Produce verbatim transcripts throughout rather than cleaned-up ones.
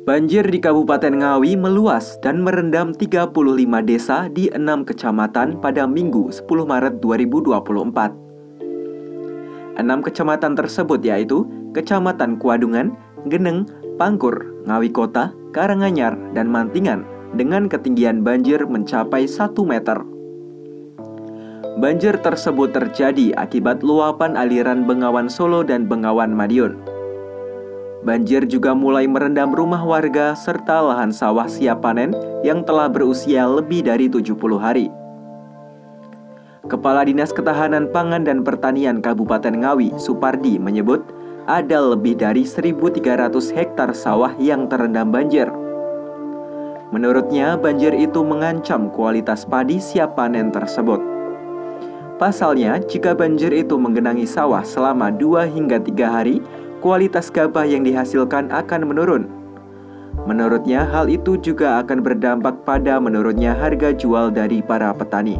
Banjir di Kabupaten Ngawi meluas dan merendam tiga puluh lima desa di enam kecamatan pada Minggu sepuluh Maret dua ribu dua puluh empat. Enam kecamatan tersebut yaitu Kecamatan Kuadungan, Geneng, Pangkur, Ngawi Kota, Karanganyar, dan Mantingan dengan ketinggian banjir mencapai satu meter. Banjir tersebut terjadi akibat luapan aliran Bengawan Solo dan Bengawan Madiun. Banjir juga mulai merendam rumah warga serta lahan sawah siap panen yang telah berusia lebih dari tujuh puluh hari. Kepala Dinas Ketahanan Pangan dan Pertanian Kabupaten Ngawi, Supardi, menyebut ada lebih dari seribu tiga ratus hektar sawah yang terendam banjir. Menurutnya, banjir itu mengancam kualitas padi siap panen tersebut. Pasalnya, jika banjir itu menggenangi sawah selama dua hingga tiga hari, kualitas gabah yang dihasilkan akan menurun. Menurutnya, hal itu juga akan berdampak pada menurunnya harga jual dari para petani.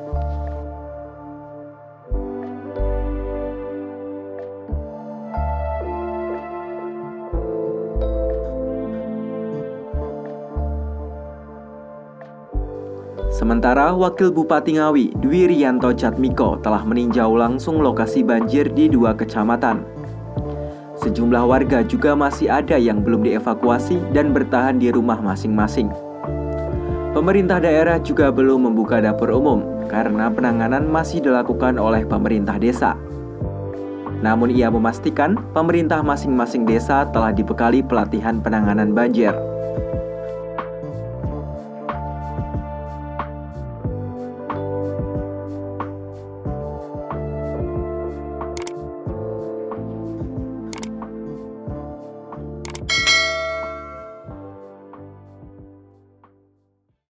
Sementara Wakil Bupati Ngawi, Dwi Rianto Jatmiko, telah meninjau langsung lokasi banjir di dua kecamatan. Sejumlah warga juga masih ada yang belum dievakuasi dan bertahan di rumah masing-masing. Pemerintah daerah juga belum membuka dapur umum karena penanganan masih dilakukan oleh pemerintah desa. Namun ia memastikan pemerintah masing-masing desa telah dibekali pelatihan penanganan banjir.